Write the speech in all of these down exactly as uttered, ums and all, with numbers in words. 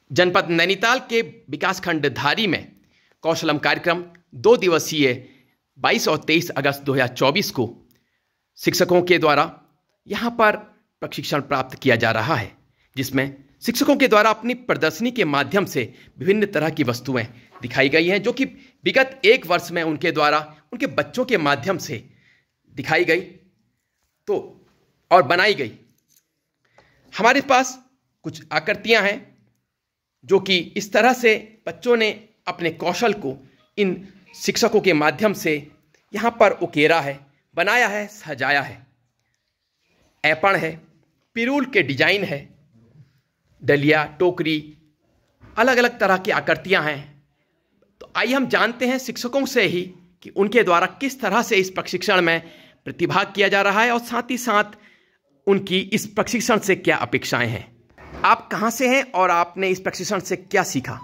जनपद नैनीताल के विकासखंड धारी में कौशलम कार्यक्रम दो दिवसीय बाईस और तेईस अगस्त दो हज़ार चौबीस को शिक्षकों के द्वारा यहाँ पर प्रशिक्षण प्राप्त किया जा रहा है, जिसमें शिक्षकों के द्वारा अपनी प्रदर्शनी के माध्यम से विभिन्न तरह की वस्तुएं दिखाई गई हैं, जो कि विगत एक वर्ष में उनके द्वारा उनके बच्चों के माध्यम से दिखाई गई तो और बनाई गई। हमारे पास कुछ आकृतियां हैं जो कि इस तरह से बच्चों ने अपने कौशल को इन शिक्षकों के माध्यम से यहाँ पर उकेरा है, बनाया है, सजाया है। ऐपण है, पिरूल के डिजाइन है, डलिया, टोकरी, अलग अलग तरह की आकृतियां हैं। तो आइए हम जानते हैं शिक्षकों से ही कि उनके द्वारा किस तरह से इस प्रशिक्षण में प्रतिभाग किया जा रहा है और साथ ही साथ उनकी इस प्रशिक्षण से क्या अपेक्षाएं हैं। आप कहां से हैं और आपने इस प्रशिक्षण से क्या सीखा?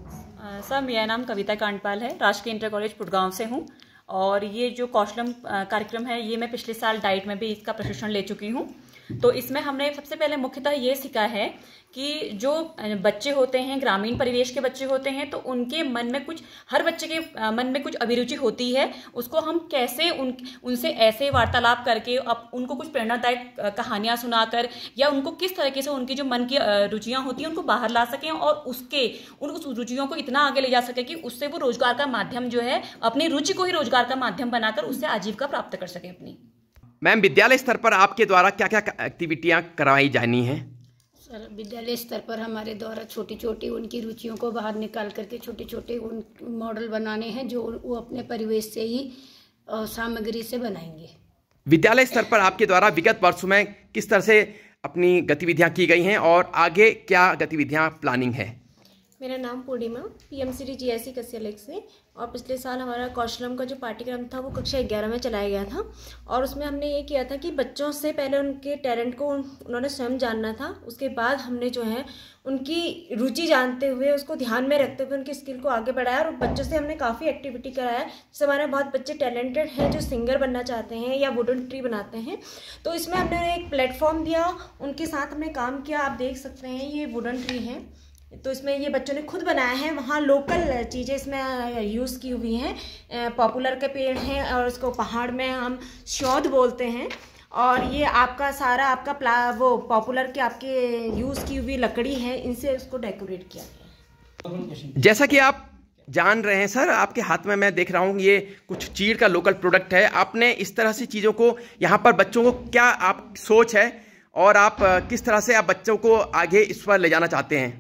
सर, मेरा नाम कविता कांडपाल है, राजकीय इंटर कॉलेज पुटगांव से हूं। और ये जो कौशलम कार्यक्रम है, ये मैं पिछले साल डाइट में भी इसका प्रशिक्षण ले चुकी हूं। तो इसमें हमने सबसे पहले मुख्यतः ये सीखा है कि जो बच्चे होते हैं, ग्रामीण परिवेश के बच्चे होते हैं, तो उनके मन में कुछ, हर बच्चे के मन में कुछ अभिरुचि होती है। उसको हम कैसे उन उनसे ऐसे वार्तालाप करके अब उनको कुछ प्रेरणादायक कहानियां सुनाकर या उनको किस तरीके से उनकी जो मन की रुचियां होती हैं उनको बाहर ला सकें और उसके उन उस रुचियों को इतना आगे ले जा सके कि उससे वो रोजगार का माध्यम जो है, अपनी रुचि को ही रोजगार का माध्यम बनाकर उससे आजीविका प्राप्त कर सके अपनी। मैम, विद्यालय स्तर पर आपके द्वारा क्या क्या एक्टिविटियां करवाई जानी हैं? सर, विद्यालय स्तर पर हमारे द्वारा छोटी छोटी उनकी रुचियों को बाहर निकाल करके छोटे छोटे उन मॉडल बनाने हैं जो वो अपने परिवेश से ही सामग्री से बनाएंगे। विद्यालय स्तर पर आपके द्वारा विगत वर्षों में किस तरह से अपनी गतिविधियां की गई हैं और आगे क्या गतिविधियां प्लानिंग है? मेरा नाम पूर्णिमा, पीएमसीडी जीआईसी कस्यलेक से। और पिछले साल हमारा कौशलम का जो पाठ्यक्रम था वो कक्षा ग्यारह में चलाया गया था और उसमें हमने ये किया था कि बच्चों से पहले उनके टैलेंट को उन्होंने स्वयं जानना था। उसके बाद हमने जो है उनकी रुचि जानते हुए, उसको ध्यान में रखते हुए उनकी स्किल को आगे बढ़ाया और बच्चों से हमने काफ़ी एक्टिविटी कराया। जैसे हमारे बहुत बच्चे टैलेंटेड हैं जो सिंगर बनना चाहते हैं या वुडन ट्री बनाते हैं, तो इसमें हमने एक प्लेटफॉर्म दिया, उनके साथ हमने काम किया। आप देख सकते हैं ये वुडन ट्री है, तो इसमें ये बच्चों ने खुद बनाया है। वहाँ लोकल चीज़ें इसमें यूज़ की हुई हैं। पॉपुलर के पेड़ हैं और इसको पहाड़ में हम शौध बोलते हैं। और ये आपका सारा आपका प्ला वो पॉपुलर के आपके यूज़ की हुई लकड़ी है, इनसे उसको डेकोरेट किया गया। जैसा कि आप जान रहे हैं सर, आपके हाथ में मैं देख रहा हूँ ये कुछ चीड़ का लोकल प्रोडक्ट है। आपने इस तरह से चीज़ों को यहाँ पर बच्चों को क्या आप सोच है और आप किस तरह से आप बच्चों को आगे इस पर ले जाना चाहते हैं?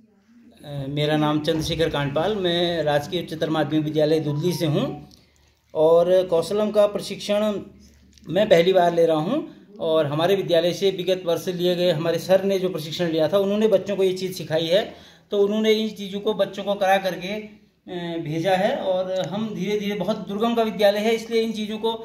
मेरा नाम चंद्रशेखर कांडपाल, मैं राजकीय उच्चतर माध्यमिक विद्यालय दुदली से हूं और कौशलम का प्रशिक्षण मैं पहली बार ले रहा हूं। और हमारे विद्यालय से विगत वर्ष लिए गए हमारे सर ने जो प्रशिक्षण लिया था, उन्होंने बच्चों को ये चीज़ सिखाई है, तो उन्होंने इन चीज़ों को बच्चों को करा करके भेजा है। और हम धीरे धीरे, बहुत दुर्गम का विद्यालय है, इसलिए इन चीज़ों को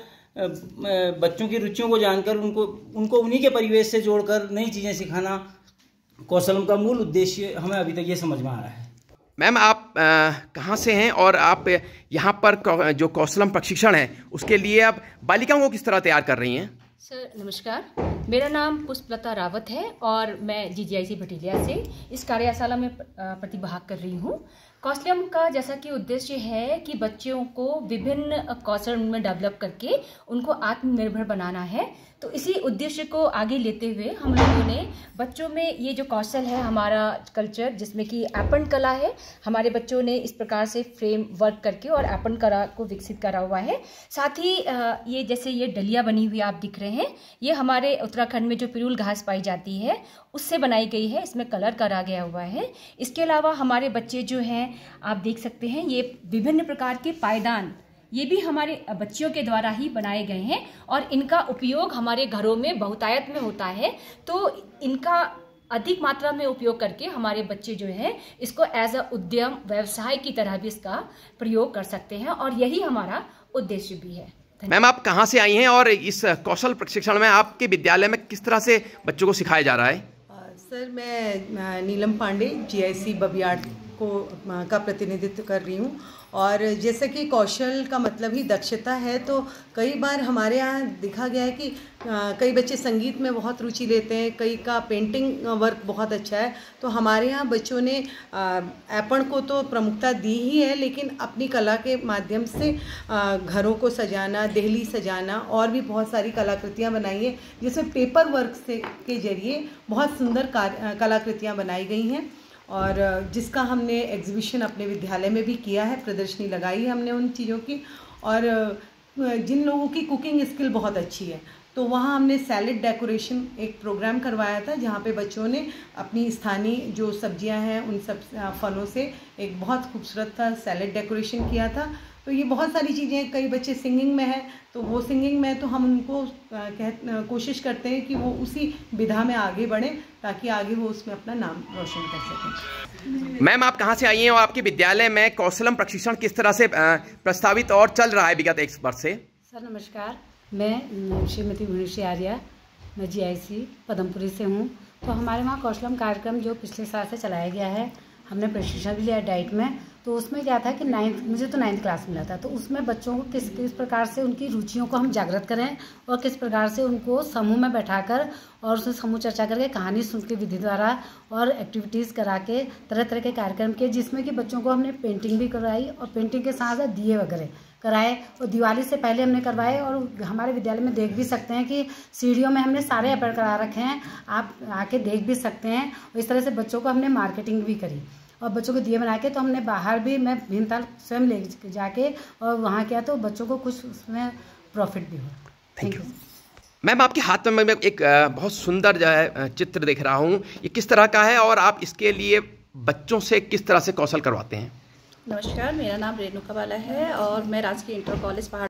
बच्चों की रुचियों को जानकर उनको उनको उन्हीं के परिवेश से जोड़कर नई चीज़ें सिखाना कौशलम का मूल उद्देश्य हमें अभी तक ये समझ में आ रहा है। मैम, आप कहाँ से हैं और आप यहाँ पर जो कौशलम प्रशिक्षण है उसके लिए आप बालिकाओं को किस तरह तैयार कर रही हैं? सर नमस्कार, मेरा नाम पुष्पलता रावत है और मैं जीजीआईसी भटिलिया से इस कार्यशाला में प्रतिभाग कर रही हूँ। कौशलम का जैसा कि उद्देश्य है कि बच्चों को विभिन्न कौशल में डेवलप करके उनको आत्मनिर्भर बनाना है। तो इसी उद्देश्य को आगे लेते हुए हम लोगों ने बच्चों में ये जो कौशल है, हमारा कल्चर जिसमें कि ऐपण कला है, हमारे बच्चों ने इस प्रकार से फ्रेम वर्क करके और ऐपण कला को विकसित करा हुआ है। साथ ही ये जैसे ये डलिया बनी हुई आप दिख रहे हैं, ये हमारे उत्तराखंड में जो पिरूल घास पाई जाती है उससे बनाई गई है, इसमें कलर करा गया हुआ है। इसके अलावा हमारे बच्चे जो हैं आप देख सकते हैं, ये विभिन्न प्रकार के पायदान, ये भी हमारे बच्चियों के द्वारा ही बनाए गए हैं और इनका उपयोग हमारे घरों में बहुतायत में होता है। तो इनका अधिक मात्रा में उपयोग करके हमारे बच्चे जो हैं इसको एज अ उद्यम व्यवसाय की तरह भी इसका प्रयोग कर सकते हैं और यही हमारा उद्देश्य भी है। मैम, आप कहाँ से आई हैं और इस कौशल प्रशिक्षण में आपके विद्यालय में किस तरह से बच्चों को सिखाया जा रहा है? सर, मैं नीलम पांडे, जीआईसी बबियाट को का प्रतिनिधित्व कर रही हूँ। और जैसे कि कौशल का मतलब ही दक्षता है, तो कई बार हमारे यहाँ देखा गया है कि आ, कई बच्चे संगीत में बहुत रुचि लेते हैं, कई का पेंटिंग वर्क बहुत अच्छा है। तो हमारे यहाँ बच्चों ने ऐपण को तो प्रमुखता दी ही है, लेकिन अपनी कला के माध्यम से आ, घरों को सजाना, देहली सजाना और भी बहुत सारी कलाकृतियाँ बनाई हैं, जिसमें पेपर वर्क से के जरिए बहुत सुंदर कलाकृतियाँ बनाई गई हैं। और जिसका हमने एग्जीबिशन अपने विद्यालय में भी किया है, प्रदर्शनी लगाई है हमने उन चीज़ों की। और जिन लोगों की कुकिंग स्किल बहुत अच्छी है, तो वहाँ हमने सैलेड डेकोरेशन एक प्रोग्राम करवाया था, जहाँ पे बच्चों ने अपनी स्थानीय जो सब्जियां हैं उन सब फलों से एक बहुत खूबसूरत सा सैलेड डेकोरेशन किया था। तो ये बहुत सारी चीज़ें, कई बच्चे सिंगिंग में हैं, तो वो सिंगिंग में तो हम उनको कह कोशिश करते हैं कि वो उसी विधा में आगे बढ़ें, ताकि आगे वो उसमें अपना नाम रोशन कर सकें। मैम, आप कहाँ से आई हैं और आपके विद्यालय में कौशलम प्रशिक्षण किस तरह से प्रस्तावित और चल रहा है विगत एक वर्ष से? सर नमस्कार, मैं श्रीमती भुवनेश्वरी आर्या, मैं जी आई सी पदमपुरी से हूँ। तो हमारे वहाँ कौशलम कार्यक्रम जो पिछले साल से चलाया गया है, हमने प्रशिक्षण भी लिया डाइट में। तो उसमें क्या था कि नाइन्थ, मुझे तो नाइन्थ क्लास मिला था, तो उसमें बच्चों को किस किस प्रकार से उनकी रुचियों को हम जागृत करें और किस प्रकार से उनको समूह में बैठाकर और उसमें समूह चर्चा करके कहानी सुन के विधि द्वारा और एक्टिविटीज़ करा के तरह तरह के कार्यक्रम किए, जिसमें कि बच्चों को हमने पेंटिंग भी करवाई और पेंटिंग के साथ साथ दिए वगैरह कराए, और दिवाली से पहले हमने करवाए। और हमारे विद्यालय में देख भी सकते हैं कि सीढ़ियों में हमने सारे ऐड करा रखे हैं, आप आके देख भी सकते हैं। और इस तरह से बच्चों को हमने मार्केटिंग भी करी और बच्चों को दिए बना के, तो हमने बाहर भी, मैं भीमताल स्वयं ले जाके और वहाँ किया, तो बच्चों को कुछ उसमें प्रॉफिट भी हुआ। Thank you ma'am. आपके हाथ में मैं एक बहुत सुंदर जो है चित्र देख रहा हूँ, ये किस तरह का है और आप इसके लिए बच्चों से किस तरह से कौशल करवाते हैं? नमस्कार, मेरा नाम रेणुका बाला है और मैं राजकीय इंटर कॉलेज पहाड़